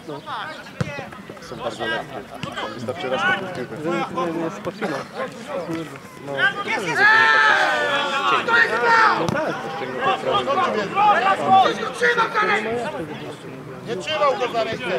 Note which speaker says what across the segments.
Speaker 1: Są bardzo lekkie. Wystarczy raz taką piłkę.
Speaker 2: Nie spocina.
Speaker 1: No, to też jest ścięgnie.
Speaker 2: No tak.
Speaker 1: Ścięgnie po prawej.
Speaker 3: Nie trzymał go za rękę.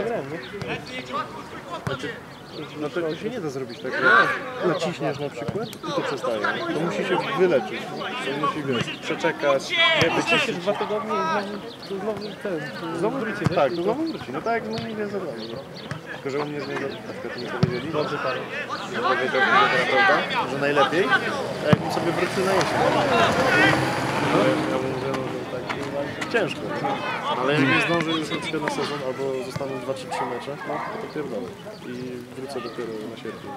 Speaker 1: No to się nie da zrobić tak, że naciśniesz na przykład i to przestaje. To musi się wyleczyć. To musi, wiesz, przeczekać, nie wyciszyć.
Speaker 2: 2 tygodnie i znowu
Speaker 1: Znowu wróci, tak, to znowu wróci. No tak jak z moimi więzadłami. Tylko, że u mnie z niego, na przykład mi powiedzieli,
Speaker 2: dobrze tak.
Speaker 1: że powiedział fizjoterapeuta, że najlepiej, jakbym sobie wrócił na jesień. Ja mówię, że no, tak ciężko, nie? Ale jak nie zdążę już na sezon, albo zostaną 2-3 mecze, no to pierdolę. I wrócę dopiero na sierpień.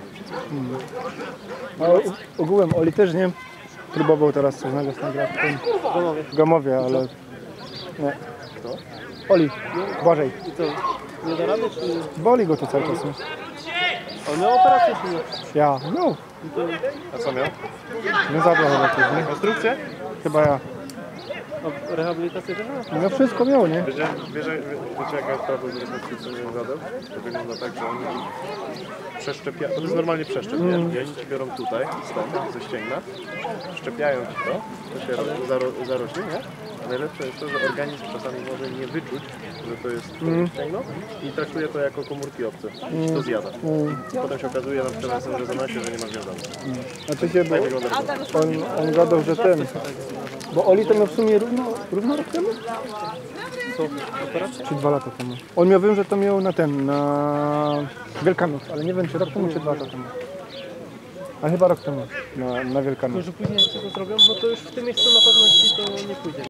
Speaker 4: A ogółem Oli też nie próbował teraz coś znaleźć na grę w Gamowie, ale nie.
Speaker 1: Kto?
Speaker 4: Oli, Błażej.
Speaker 2: I to nie da rady, czy...
Speaker 4: Boli go to cały czas. Nie?
Speaker 2: On miał operację, czy nie?
Speaker 4: Ja, no,
Speaker 1: A co miał?
Speaker 4: nie zabrał chyba coś, nie?
Speaker 1: Konstrukcję?
Speaker 4: Chyba ja.
Speaker 2: A rehabilitację też miał?
Speaker 4: No wszystko miał, nie?
Speaker 1: Wiecie jaka jest sprawa z rekonstrukcją więzadeł? To wygląda tak, że oni przeszczepiają, to jest normalnie przeszczep, nie? I oni ci biorą tutaj, stąd, ze ścięgna, szczepiają ci to się zarośnie, nie? A najlepsze jest to, że organizm czasami może nie wyczuć, że to jest ścięgno i traktuje to jako komórki obce i to zjada. I potem się okazuje na przykład w rezonansie, że nie ma więzadła.
Speaker 4: A to się, bo
Speaker 1: Tak wygląda rekonstrukcja.
Speaker 4: on gadał, że ten... Bo Oli to miał w sumie równo rok temu?
Speaker 2: Co? Operację?
Speaker 4: Czy 2 lata temu? On miał wiem, że to miał na Wielkanoc, ale nie wiem czy rok temu, czy 2 lata temu. Ale chyba rok temu, na Wielkanoc.
Speaker 2: Tylko, że później jak się to zrobią, no to już w tym miejscu na pewno ci to nie pójdzie.